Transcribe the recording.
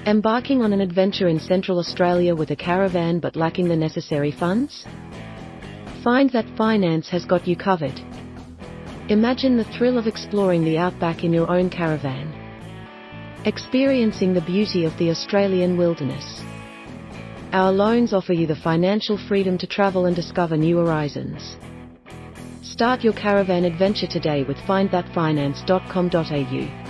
Embarking on an adventure in Central Australia with a caravan but lacking the necessary funds? Find That Finance has got you covered. Imagine the thrill of exploring the Outback in your own caravan, experiencing the beauty of the Australian wilderness. Our loans offer you the financial freedom to travel and discover new horizons. Start your caravan adventure today with findthatfinance.com.au.